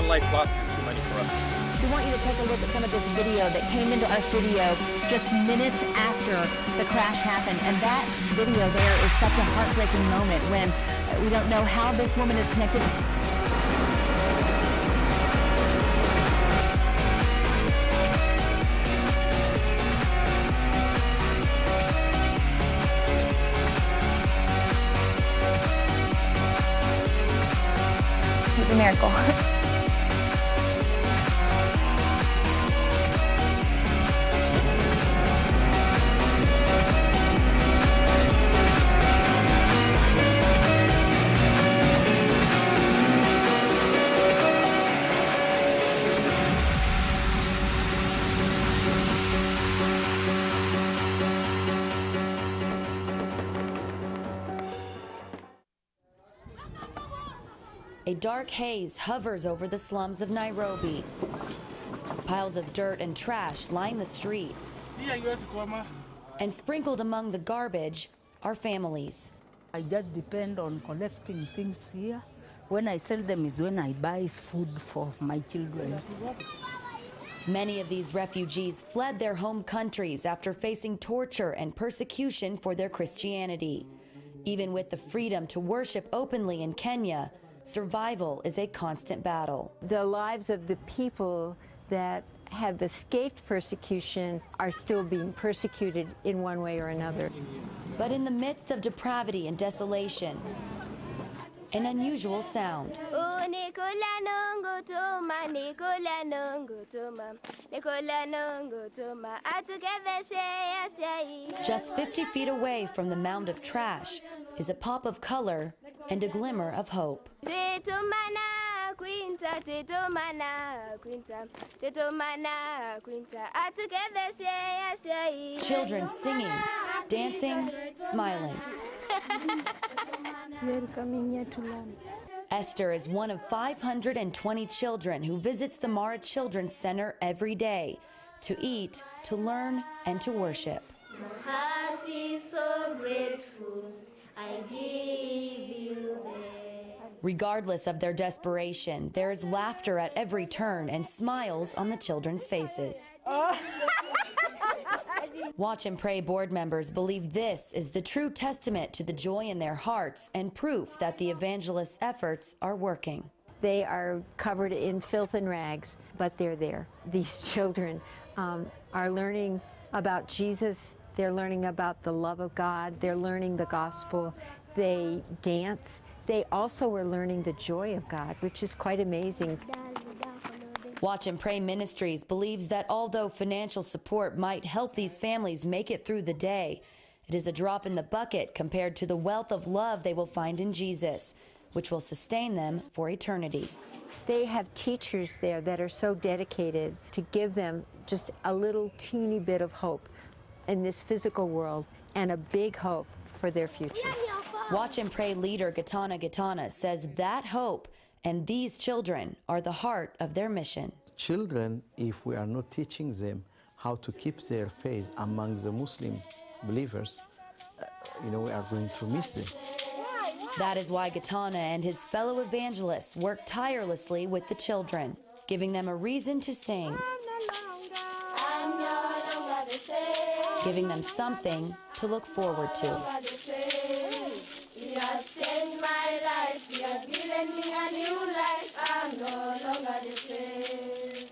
life lost is too many for us. We want you to take a look at some of this video that came into our studio just minutes after the crash happened. And that video there is such a heartbreaking moment when we don't know how this woman is connected. It's a miracle. A dark haze hovers over the slums of Nairobi. Piles of dirt and trash line the streets. And sprinkled among the garbage are families. I just depend on collecting things here. When I sell them is when I buy food for my children. Many of these refugees fled their home countries after facing torture and persecution for their Christianity. Even with the freedom to worship openly in Kenya, survival is a constant battle. The lives of the people that have escaped persecution are still being persecuted in one way or another. But in the midst of depravity and desolation, an unusual sound. Just 50 feet away from the mound of trash is a pop of color and a glimmer of hope. Children singing, dancing, smiling. We are coming here to learn. Esther is one of 520 children who visits the Mara Children's Center every day to eat, to learn, and to worship. My heart is so grateful. I give you the... Regardless of their desperation, there is laughter at every turn and smiles on the children's faces. Watch and Pray board members believe this is the true testament to the joy in their hearts and proof that the evangelists' efforts are working. They are covered in filth and rags, but they're there. These children are learning about Jesus. They're learning about the love of God. They're learning the gospel. They dance. They also are learning the joy of God, which is quite amazing. Watch and Pray Ministries believes that although financial support might help these families make it through the day, it is a drop in the bucket compared to the wealth of love they will find in Jesus, which will sustain them for eternity. They have teachers there that are so dedicated to give them just a little teeny bit of hope in this physical world and a big hope for their future. Watch and Pray leader Gitana says that hope and these children are the heart of their mission. Children, if we are not teaching them how to keep their faith among the Muslim believers, we are going to miss them. That is why Gitana and his fellow evangelists work tirelessly with the children, giving them a reason to sing, giving them something to look forward to. He has changed my life, he has given me a new life, I'm no longer the same.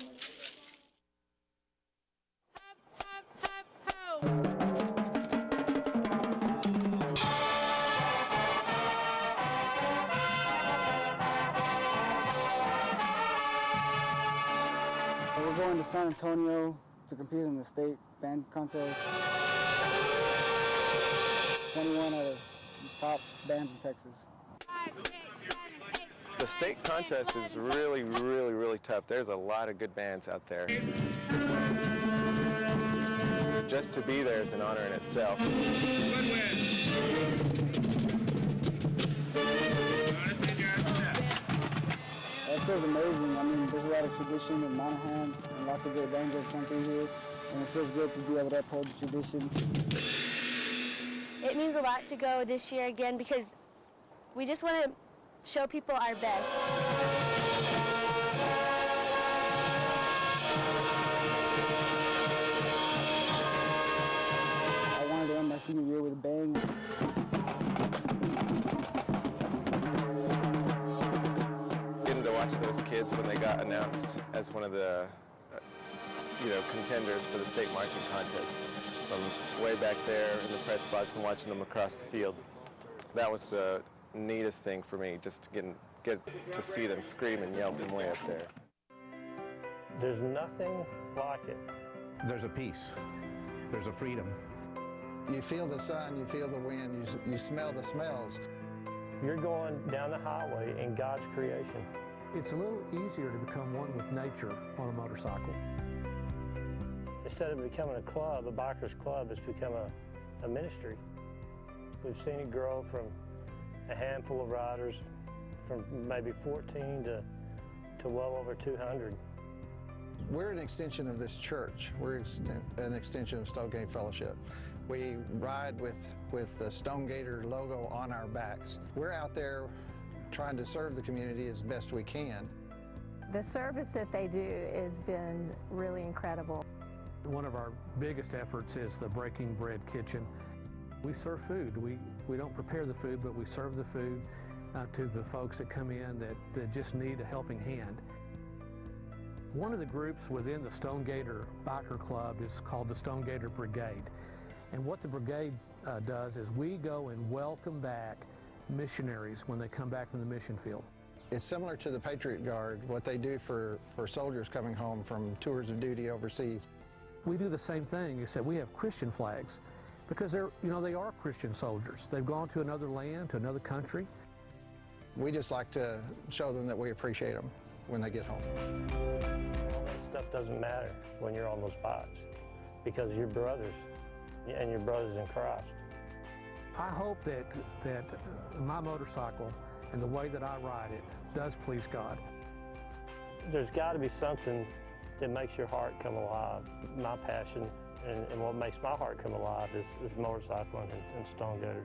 We're going to San Antonio to compete in the state band contest. 21 out of top bands in Texas. The state contest is really, really, really tough. There's a lot of good bands out there. Just to be there is an honor in itself. It feels amazing. I mean, there's a lot of tradition in Monahans and lots of great bands that come through here, and it feels good to be able to uphold the tradition. It means a lot to go this year again because we just want to show people our best. watch those kids when they got announced as one of the contenders for the state marching contest from way back there in the press box and watching them across the field. That was the neatest thing for me, just to get to see them scream and yell from way up there. There's nothing like it. There's a peace. There's a freedom. You feel the sun, you feel the wind, you smell the smells. You're going down the highway in God's creation. It's a little easier to become one with nature on a motorcycle. Instead of becoming a club, a biker's club has become a ministry. We've seen it grow from a handful of riders, from maybe 14 to well over 200. We're an extension of this church. We're an extension of Stonegate Fellowship. We ride with the Stonegater logo on our backs. We're out there trying to serve the community as best we can. The service that they do has been really incredible. One of our biggest efforts is the Breaking Bread Kitchen. We serve food. We don't prepare the food, but we serve the food to the folks that come in that just need a helping hand. One of the groups within the Stonegater Biker Club is called the Stonegater Brigade. And what the brigade does is we go and welcome back missionaries when they come back from the mission field. It's similar to the Patriot Guard, what they do for soldiers coming home from tours of duty overseas. We do the same thing, except we have Christian flags because they are Christian soldiers. They've gone to another land, to another country. We just like to show them that we appreciate them when they get home. All that stuff doesn't matter when you're on those bikes because you're brothers and your brothers in Christ. I hope that my motorcycle and the way that I ride it does please God. There's got to be something that makes your heart come alive. My passion and what makes my heart come alive is motorcycling and Stonegaters.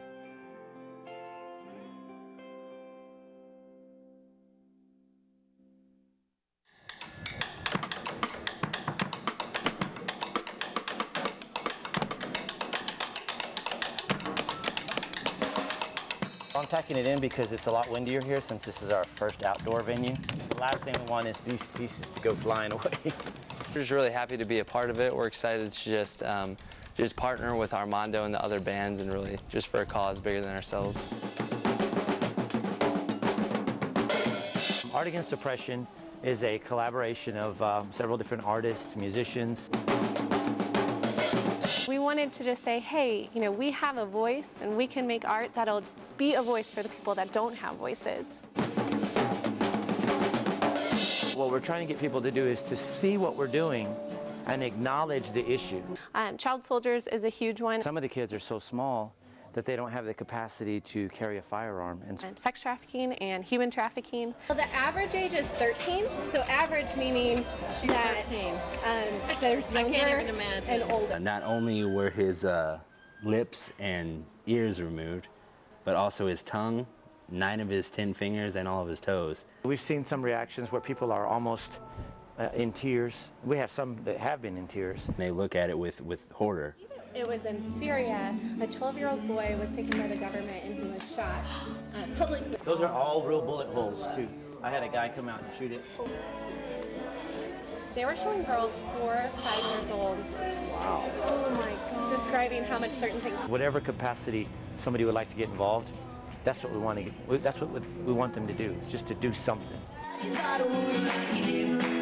I'm packing it in because it's a lot windier here since this is our first outdoor venue. The last thing we want is these pieces to go flying away. We're just really happy to be a part of it. We're excited to just partner with Armando and the other bands and really just for a cause bigger than ourselves. Art Against Oppression is a collaboration of several different artists, musicians. We wanted to just say, hey, we have a voice and we can make art that'll be a voice for the people that don't have voices. What we're trying to get people to do is to see what we're doing and acknowledge the issue. Child soldiers is a huge one. Some of the kids are so small that they don't have the capacity to carry a firearm. And sex trafficking and human trafficking. Well, the average age is 13, so average meaning she's that 13. There's younger and older. Not only were his lips and ears removed, but also his tongue, 9 of his 10 fingers, and all of his toes. We've seen some reactions where people are almost in tears. We have some that have been in tears. They look at it with horror. It was in Syria. A 12-year-old boy was taken by the government and he was shot publicly. Those are all real bullet holes, too. I had a guy come out and shoot it. They were showing girls 4 or 5 years old. Wow. Oh my God. Describing how much certain things. Whatever capacity somebody would like to get involved, that's what we want to get. That's what we want them to do, just to do something.